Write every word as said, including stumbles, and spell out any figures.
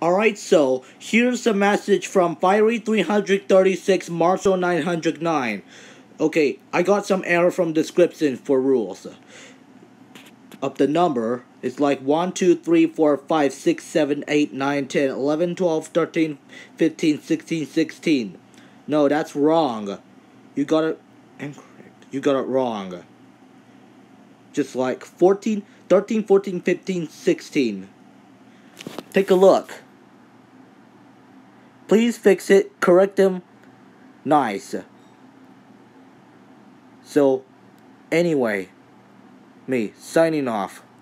Alright, so here's a message from Firey three thirty-six Marshall nine oh nine. Okay, I got some error from description for rules. Of the number, it's like one, two, three, four, five, six, seven, eight, nine, ten, eleven, twelve, thirteen, fifteen, sixteen, sixteen. No, that's wrong. You got it incorrect. You got it wrong. Just like fourteen, thirteen, fourteen, fifteen, sixteen. Take a look. Please fix it, correct them. Nice. So, anyway, me signing off.